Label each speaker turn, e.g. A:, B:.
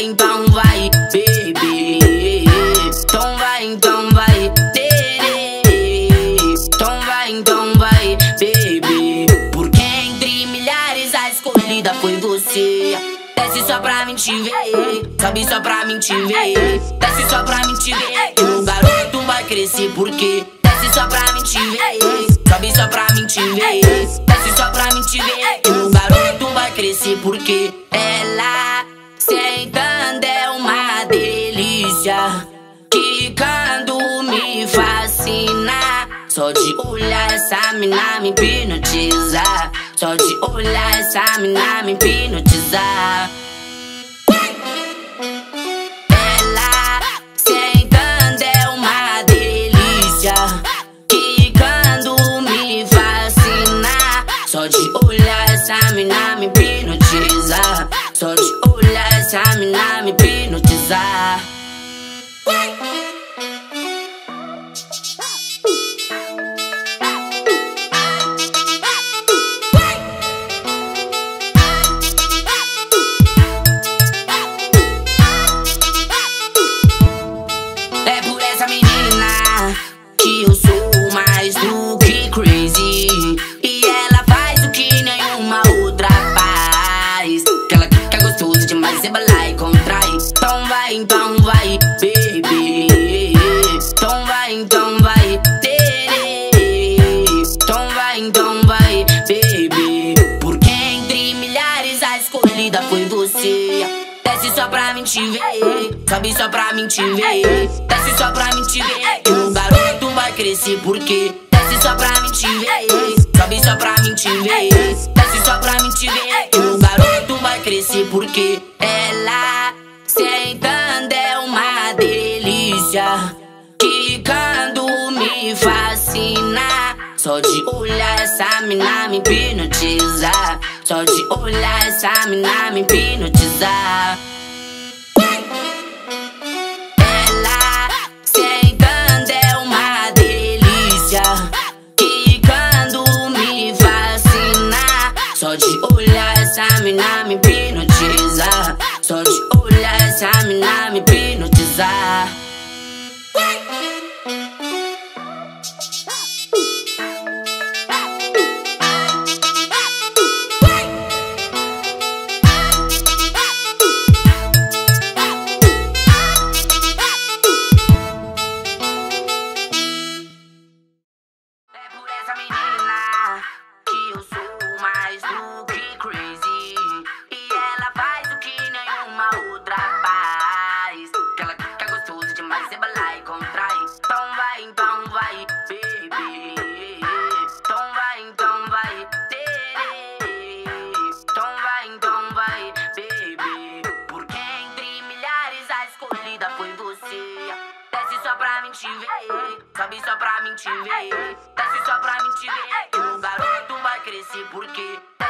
A: então vai, baby. Então vai, então vai, baby. Porque entre milhares a escolhida foi você. Desce só pra mim te ver, sobe só pra mim te ver. Desce só pra mim te ver, e o garoto vai crescer. Porque desce só pra mim te ver, sobe só pra mim te ver. Desce só pra mim te ver, e o garoto vai crescer. Porque ela sentando é uma delícia, quicando me fascina. Só de olhar essa mina me hipnotiza. Só de olhar essa mina me hipnotiza. Ela sentando é uma delícia, quicando me fascina. Só de olhar essa mina me hipnotiza. Só de olhar essa mina me hipnotiza. É por essa menina que eu sou mais do que crazy. E ela faz o que nenhuma outra faz. Que ela fica gostosa demais, rebolar e contrai. Então vai, baby. Então vai, então vai, baby. Porque entre milhares a escolhida foi você. Desce só pra mim te ver, sobe só pra mim te ver. Desce só pra mim te ver, e o garoto vai crescer. Porque desce só pra mim te ver, sobe só pra mim te ver. Desce só pra mim te ver, e o garoto vai crescer. Porque ela sentando é uma delícia, quicando me fascina. Só de olhar essa mina me hipnotiza. Só de olhar essa mina me hipnotiza. Ela sentando é uma delícia, quicando me fascina. Só de olhar essa mina me hipnotiza. Só de olhar essa mina me hipnotiza. Essa menina que eu sou mais do que crazy. E ela faz o que nenhuma outra faz. Que ela fica gostosa demais, rebolar e contrai. Então vai, baby. Então vai, então vai, baby. Porque entre milhares a escolhida foi você. Desce só pra mim te ver, sobe só pra mim te ver. Desce só pra mim te ver, e o garoto vai crescer. Porque